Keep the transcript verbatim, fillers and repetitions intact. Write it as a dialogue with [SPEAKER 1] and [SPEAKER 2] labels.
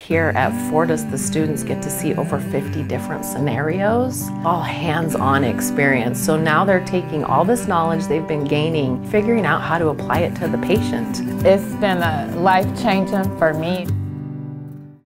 [SPEAKER 1] Here at FORTIS, the students get to see over fifty different scenarios, all hands-on experience. So now they're taking all this knowledge they've been gaining, figuring out how to apply it to the patient.
[SPEAKER 2] It's been a life-changing for me.